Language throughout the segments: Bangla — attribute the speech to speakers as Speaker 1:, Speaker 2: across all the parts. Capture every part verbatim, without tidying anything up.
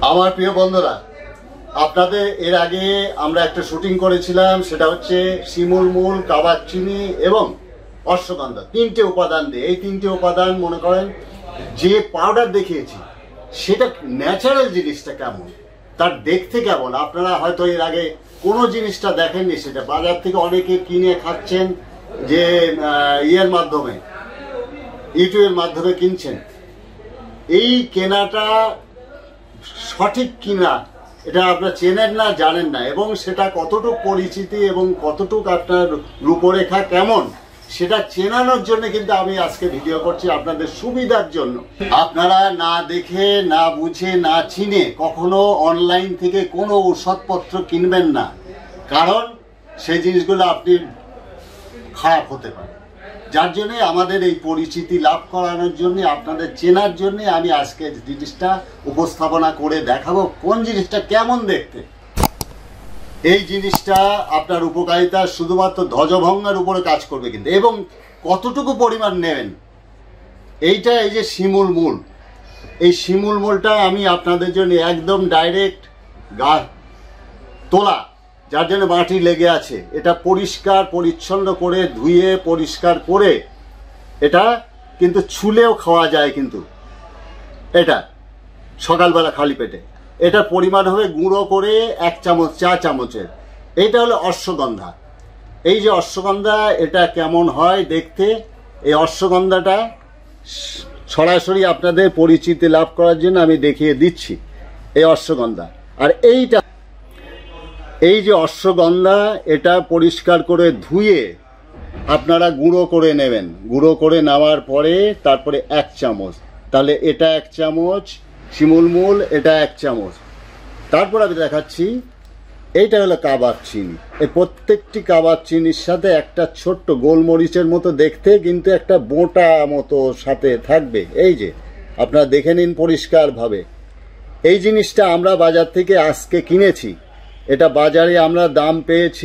Speaker 1: আমার প্রিয় বন্ধুরা, আপনাদের এর আগে আমরা একটা শুটিং করেছিলাম, সেটা হচ্ছে শিমুল মূল, কাবাব চিনি এবং অশ্বগন্ধা, তিনটে উপাদান দিয়ে। এই তিনটে উপাদান মনে করেন যে পাউডার দেখিয়েছি সেটা ন্যাচারাল জিনিসটা কেমন, তার দেখতে কেমন, আপনারা হয়তো এর আগে কোনো জিনিসটা দেখেননি। সেটা বাজার থেকে অনেকে কিনে খাচ্ছেন, যে ইয়ের মাধ্যমে, ইউটিউবের মাধ্যমে কিনছেন। এই কেনাটা সঠিক কিনা এটা আপনারা চেনেন না, জানেন না, এবং সেটা কতটুকু পরিচিতি এবং কতটুকু আপনার রূপরেখা কেমন সেটা চেনানোর জন্য কিন্তু আমি আজকে ভিডিও করছি, আপনাদের সুবিধার জন্য। আপনারা না দেখে, না বুঝে, না চিনে কখনো অনলাইন থেকে কোনো ঔষধপত্র কিনবেন না, কারণ সেই জিনিসগুলো আপনি খারাপ হতে পারে। যার জন্য আমাদের এই পরিচিতি লাভ করানোর জন্য, আপনাদের চেনার জন্য আমি আজকে জিনিসটা উপস্থাপনা করে দেখাবো কোন জিনিসটা কেমন দেখতে। এই জিনিসটা আপনার উপকারিতা শুধুমাত্র ধ্বজভঙ্গের উপরে কাজ করবে কিন্তু, এবং কতটুকু পরিমাণ নেবেন এইটা। এই যে শিমুল মূল, এই শিমুল মূলটা আমি আপনাদের জন্য একদম ডাইরেক্ট গা তোলা, যার জন্য মাটি লেগে আছে, এটা পরিষ্কার পরিচ্ছন্ন করে ধুয়ে পরিষ্কার করে এটা কিন্তু ছুলেও খাওয়া যায়। কিন্তু এটা সকালবেলা খালি পেটে, এটার পরিমাণ হবে গুঁড়ো করে এক চামচ, চা চামচের। এইটা হলো অশ্বগন্ধা। এই যে অশ্বগন্ধা, এটা কেমন হয় দেখতে, এই অশ্বগন্ধাটা সরাসরি আপনাদের পরিচিতি লাভ করার জন্য আমি দেখিয়ে দিচ্ছি এই অশ্বগন্ধা। আর এইটা, এই যে অশ্বগন্ধা, এটা পরিষ্কার করে ধুয়ে আপনারা গুঁড়ো করে নেবেন। গুঁড়ো করে নেওয়ার পরে তারপরে এক চামচ, তাহলে এটা এক চামচ শিমুল মূল, এটা এক চামচ। তারপর আমি দেখাচ্ছি, এইটা হলো কাবাব চিনি। এই প্রত্যেকটি কাবাব চিনির সাথে একটা ছোট্ট গোলমরিচের মতো দেখতে, কিন্তু একটা বোঁটা মতো সাথে থাকবে। এই যে আপনারা দেখে নিন পরিষ্কারভাবে। এই জিনিসটা আমরা বাজার থেকে আজকে কিনেছি, এটা বাজারে আমরা দাম পেয়েছি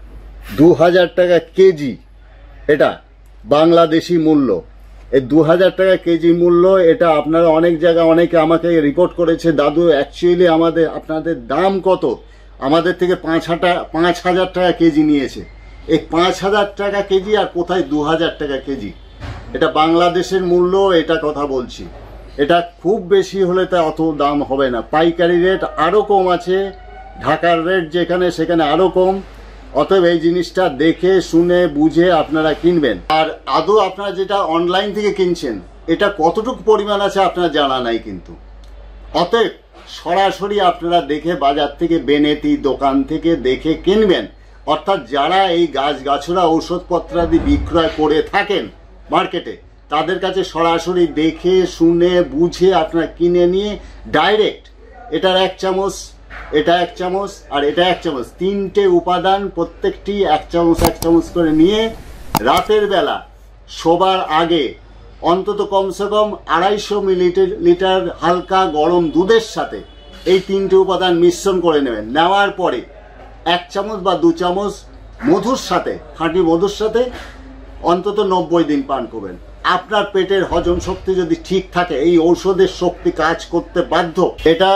Speaker 1: দু হাজার টাকা কেজি। এটা বাংলাদেশি মূল্য, এই দু হাজার টাকা কেজি মূল্য। এটা আপনারা অনেক জায়গায় অনেকে আমাকে রিপোর্ট করেছে, দাদু অ্যাকচুয়ালি আমাদের আপনাদের দাম কত, আমাদের থেকে পাঁচ হাজার পাঁচ হাজার টাকা কেজি নিয়েছে। এই পাঁচ হাজার টাকা কেজি আর কোথায় দু হাজার টাকা কেজি, এটা বাংলাদেশের মূল্য, এটা কথা বলছি। এটা খুব বেশি হলে তা অত দাম হবে না, পাইকারি রেট আরও কম আছে, ঢাকার রেট যেখানে সেখানে আরও কম। অতএব এই জিনিসটা দেখে শুনে বুঝে আপনারা কিনবেন। আর আদৌ আপনারা যেটা অনলাইন থেকে কিনছেন এটা কতটুকু পরিমাণ আছে আপনারা জানা নাই কিন্তু। অতএব সরাসরি আপনারা দেখে বাজার থেকে, বেনেতি দোকান থেকে দেখে কিনবেন। অর্থাৎ যারা এই গাছগাছড়া ঔষধপত্রাদি বিক্রয় করে থাকেন মার্কেটে, তাদের কাছে সরাসরি দেখে শুনে বুঝে আপনারা কিনে নিয়ে ডাইরেক্ট এটার এক চামচ, এটা এক চামচ আর এটা এক চামচ, তিনটে উপাদান প্রত্যেকটি এক চামচ এক চামচ করে নিয়ে রাতের বেলা শোবার আগে অন্তত কমসে কম আড়াইশো মিলিলিটার লিটার হালকা গরম দুধের সাথে এই তিনটে উপাদান মিশ্রণ করে নেবেন। নেওয়ার পরে এক চামচ বা দু চামচ মধুর সাথে, খাঁটি মধুর সাথে অন্তত নব্বই দিন পান করবেন। আপনার পেটের হজম শক্তি যদি ঠিক থাকে, এই ঔষধের শক্তি কাজ করতে বাধ্য। এটা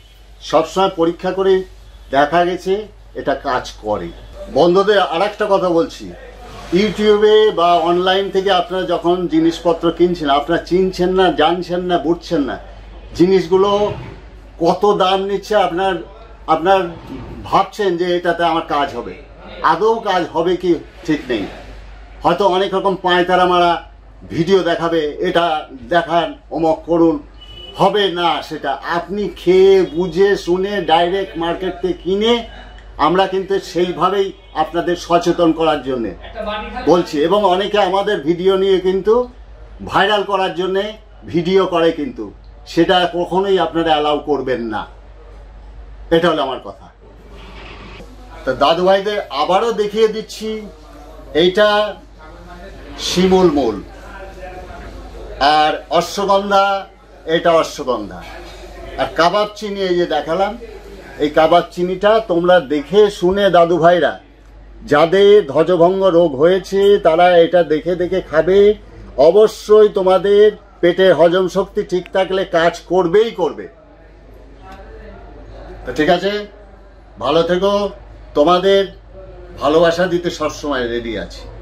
Speaker 1: সবসময় পরীক্ষা করে দেখা গেছে এটা কাজ করে। বন্ধুদের আর একটা কথা বলছি, ইউটিউবে বা অনলাইন থেকে আপনারা যখন জিনিসপত্র কিনছেন, আপনারা চিনছেন না, জানছেন না, বুঝছেন না জিনিসগুলো কত দাম নিচ্ছে। আপনার আপনার ভাবছেন যে এটাতে আমার কাজ হবে, আদৌ কাজ হবে কি ঠিক নেই। হয়তো অনেক রকম পায়তারা মারা ভিডিও দেখাবে, এটা দেখান, অমক করুন, হবে না। সেটা আপনি খেয়ে বুঝে শুনে ডাইরেক্ট মার্কেট থেকে কিনে, আমরা কিন্তু সেইভাবেই আপনাদের সচেতন করার জন্য বলছি। এবং অনেকে আমাদের ভিডিও নিয়ে কিন্তু ভাইরাল করার জন্য ভিডিও করে, কিন্তু সেটা কখনোই আপনারা অ্যালাউ করবেন না। এটা হলো আমার কথা। তো দাদু ভাইদের আবারও দেখিয়ে দিচ্ছি, এইটা শিমুল মূল আর অশ্বগন্ধা, এটা অশ্বগন্ধা। আর কাবাব চিনি এই যে দেখালাম, এই কাবাব চিনিটা তোমরা দেখে শুনে দাদু ভাইরা, যাদের ধ্বজভঙ্গ রোগ হয়েছে তারা এটা দেখে দেখে খাবে। অবশ্যই তোমাদের পেটের হজম শক্তি ঠিক থাকলে কাজ করবেই করবে। তো ঠিক আছে, ভালো থেকো, তোমাদের ভালোবাসা দিতে সবসময় রেডি আছি।